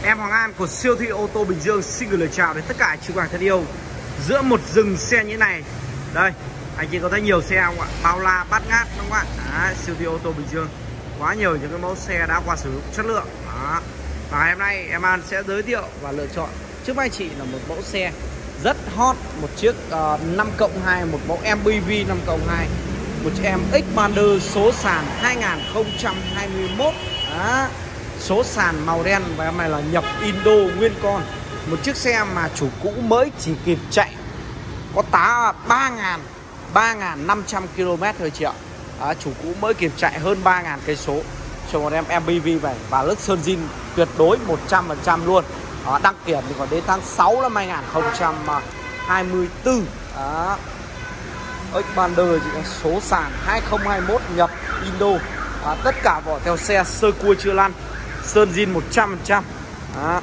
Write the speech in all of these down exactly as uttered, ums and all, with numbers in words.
Em Hoàng An của siêu thị ô tô Bình Dương xin gửi lời chào đến tất cả chị bạn thân yêu. Giữa một rừng xe như thế này, đây anh chị có thấy nhiều xe không ạ? Bao la bát ngát đúng không ạ? Đấy, siêu thị ô tô Bình Dương quá nhiều những cái mẫu xe đã qua sử dụng chất lượng. Đó. Và ngày hôm nay em An sẽ giới thiệu và lựa chọn trước anh chị là một mẫu xe rất hot, một chiếc uh, năm cộng hai, một mẫu em pê vê năm cộng hai, một chiếc em Xpander số sàn hai nghìn không trăm hai mươi mốt. Đó. Số sàn màu đen và em này là nhập Indo nguyên con. Một chiếc xe mà chủ cũ mới chỉ kịp chạy có tá ba nghìn năm trăm ki lô mét thôi chị ạ. À, chủ cũ mới kịp chạy hơn ba nghìn cây số cho một em em pê vê này, và lớp sơn zin tuyệt đối một trăm phần trăm luôn. Đó, đăng kiểm thì còn đến tháng sáu năm hai nghìn không trăm hai mươi tư. Đó. Xpander số sàn hai nghìn không trăm hai mươi mốt nhập Indo. À, tất cả vỏ theo xe sơ cua chưa lăn, sơn zin một trăm phần trăm. Đó.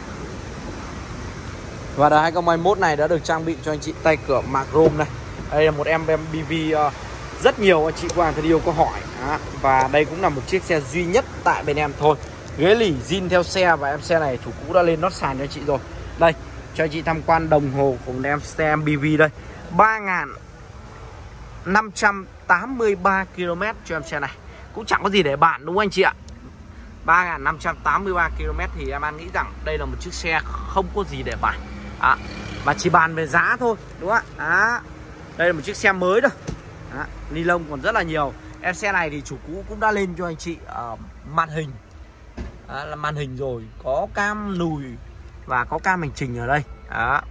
Và đời hai nghìn không trăm hai mươi mốt này đã được trang bị cho anh chị tay cửa mạ chrome này. Đây là một em em pê vê uh, rất nhiều anh chị Hoàng thân yêu có hỏi. Đó. Và đây cũng là một chiếc xe duy nhất tại bên em thôi. Ghế lỉ zin theo xe, và em xe này chủ cũ đã lên nót sàn cho anh chị rồi. Đây cho anh chị tham quan đồng hồ của em xe em pê vê đây, ba nghìn năm trăm tám mươi ba ki lô mét cho em xe này. Cũng chẳng có gì để bàn đúng không anh chị ạ? Ba nghìn năm trăm tám mươi ba ki lô mét thì em An nghĩ rằng đây là một chiếc xe không có gì để bàn. À, và chỉ bàn về giá thôi đúng không ạ? À, đây là một chiếc xe mới thôi. À, ni lông còn rất là nhiều. Em xe này thì chủ cũ cũng đã lên cho anh chị uh, màn hình. À, là màn hình rồi, có cam lùi và có cam hành trình ở đây. À,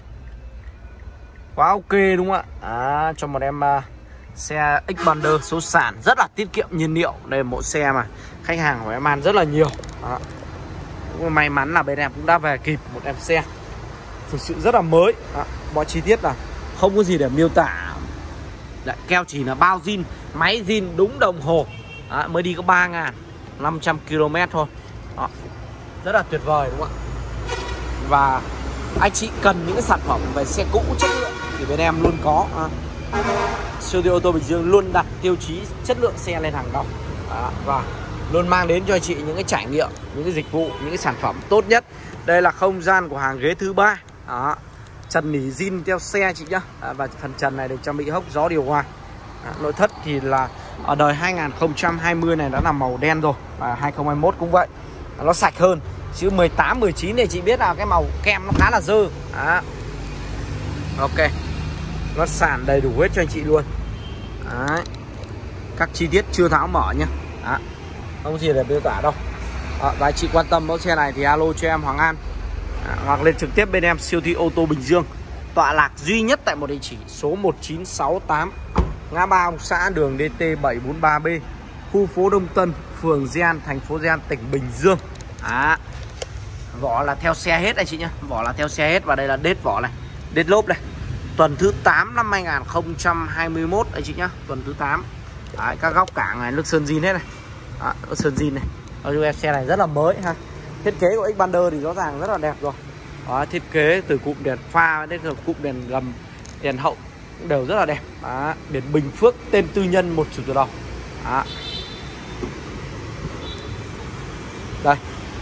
quá ok đúng không ạ? À, cho một em uh, xe Xpander số sàn rất là tiết kiệm nhiên liệu. Đây là mẫu xe mà khách hàng của em An rất là nhiều. Đó. Cũng may mắn là bên em cũng đã về kịp một em xe thực sự rất là mới. Đó. Mọi chi tiết là không có gì để miêu tả. Đấy, keo chỉ là bao zin, máy zin đúng đồng hồ. Đó, mới đi có ba nghìn năm trăm ki lô mét thôi. Đó. Rất là tuyệt vời đúng không ạ? Và anh chị cần những cái sản phẩm về xe cũ chất lượng thì bên em luôn có. À, siêu thị ô tô Bình Dương luôn đặt tiêu chí chất lượng xe lên hàng đầu. Đó, và luôn mang đến cho anh chị những cái trải nghiệm, những cái dịch vụ, những cái sản phẩm tốt nhất. Đây là không gian của hàng ghế thứ ba. Đó, trần nỉ zin theo xe chị nhá. À, và phần trần này được trang bị hốc gió điều hòa. Đó, nội thất thì là ở đời hai nghìn không trăm hai mươi này đã là màu đen rồi, và hai nghìn không trăm hai mươi mốt cũng vậy. Đó, nó sạch hơn. Chứ mười tám, mười chín này chị biết là cái màu kem nó khá là dơ. Đó. Ok. Nó sàn đầy đủ hết cho anh chị luôn. Đấy. Các chi tiết chưa tháo mở nhá. Đó. Không có gì để miêu tả đâu. Đó. Và anh chị quan tâm mẫu xe này thì alo cho em Hoàng An. Đó. Hoặc lên trực tiếp bên em siêu thị ô tô Bình Dương, tọa lạc duy nhất tại một địa chỉ số một chín sáu tám ngã ba Ông Xã, đường D T bảy bốn ba B, khu phố Đông Tân, phường Di An, thành phố Di An, tỉnh Bình Dương. Đó. Vỏ là theo xe hết anh chị nhá. Vỏ là theo xe hết. Và đây là đết vỏ này, đết lốp này. Tuần thứ tám năm hai nghìn không trăm hai mươi mốt anh chị nhá. Tuần thứ tám. Đấy, các góc cảng này nước sơn zin hết này. Đó, nước sơn zin này. Nói chung em xe này rất là mới ha. Thiết kế của Xpander thì rõ ràng rất là đẹp rồi. Đó, thiết kế từ cụm đèn pha đến cụm đèn gầm, đèn hậu cũng đều rất là đẹp. Đó, biển Bình Phước, tên tư nhân, một chủ từ đầu. Đó. Đây.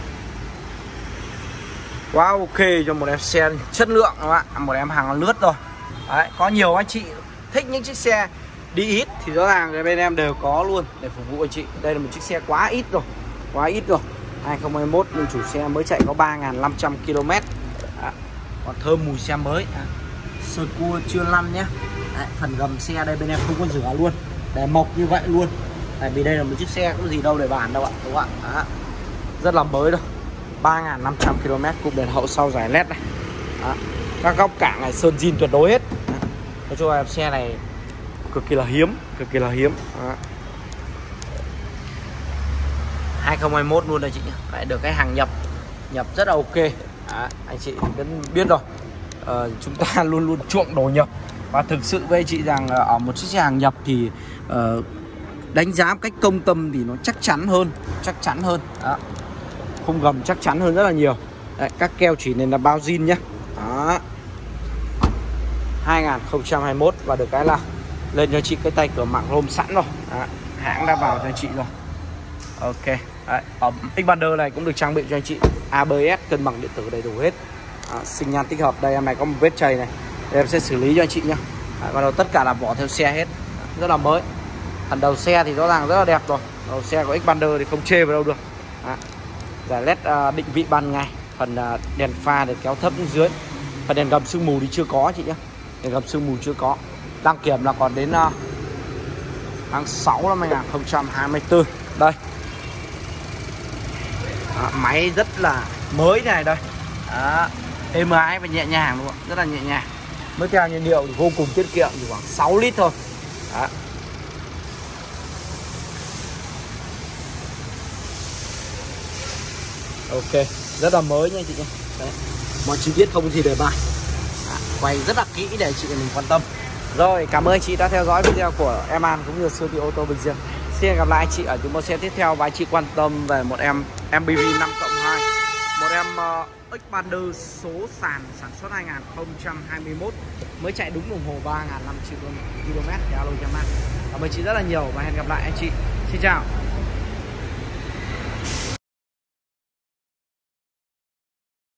Quá ok cho một em xe chất lượng các bạn, một em hàng lướt rồi. Đấy, có nhiều anh chị thích những chiếc xe đi ít thì rõ ràng cái bên em đều có luôn để phục vụ anh chị. Đây là một chiếc xe quá ít rồi, quá ít rồi. hai nghìn không trăm hai mươi mốt nhưng chủ xe mới chạy có ba nghìn năm trăm ki lô mét. Đó. Còn thơm mùi xe mới. Sơ cua chưa lăn nhé. Đấy, phần gầm xe đây bên em không có rửa luôn, để mộc như vậy luôn. Tại vì đây là một chiếc xe không có gì đâu để bàn đâu ạ, đúng không ạ? Đó. Rất là mới đâu. ba nghìn năm trăm ki lô mét, cụm đèn hậu sau giải led này. Đó. Các góc cảng này sơn zin tuyệt đối hết. Nói chung là xe này cực kỳ là hiếm, cực kỳ là hiếm. Đó. hai nghìn không trăm hai mươi mốt luôn đây chị nhé. Lại được cái hàng nhập, nhập rất là ok. Đó. Anh chị vẫn biết rồi. Ờ, chúng ta luôn luôn chuộng đồ nhập. Và thực sự với anh chị rằng ở một chiếc xe hàng nhập thì uh, đánh giá một cách công tâm thì nó chắc chắn hơn, chắc chắn hơn. Đó. Khung gầm chắc chắn hơn rất là nhiều. Đấy, các keo chỉ nên là bao zin nhé. Đó. hai nghìn không trăm hai mươi mốt và được cái là lên cho chị cái tay cửa mảng rôm sẵn rồi. Đó. Hãng đã vào cho chị rồi. Ok. Đấy. Ở Xpander này cũng được trang bị cho anh chị a bê ét. cân bằng điện tử đầy đủ hết. À, sinh nhan tích hợp. Đây em này có một vết chày này, đây em sẽ xử lý cho anh chị nhá. À, còn đâu tất cả là vỏ theo xe hết, rất là mới. Phần đầu xe thì rõ ràng rất là đẹp rồi. Đầu xe của Xpander thì không chê vào đâu được. À, giải led uh, định vị ban ngày. Phần uh, đèn pha để kéo thấp dưới. Phần đèn gầm sương mù thì chưa có chị nhé. Đèn gầm sương mù chưa có. Đăng kiểm là còn đến uh, tháng sáu năm hai nghìn không trăm hai mươi tư. Đây. À, máy rất là mới này đây. Đó. Êm ái và nhẹ nhàng luôn, rất là nhẹ nhàng. Mới theo nhiên liệu thì vô cùng tiết kiệm, chỉ khoảng sáu lít thôi. Đó. Ok, rất là mới nha chị nhé. Đấy. Mọi chi tiết không gì để bài. À, quay rất là kỹ để chị mình quan tâm. Rồi, cảm ơn anh chị đã theo dõi video của em An cũng như siêu thị ô tô Bình Dương. Xin gặp lại anh chị ở những mẫu xe tiếp theo và anh chị quan tâm về một em em bê vê năm cộng hai, một em uh, Xpander số sàn sản xuất hai nghìn không trăm hai mươi mốt, mới chạy đúng đồng hồ ba nghìn năm trăm ki lô mét. Alo cho em An. Cảm ơn chị rất là nhiều và hẹn gặp lại anh chị. Xin chào.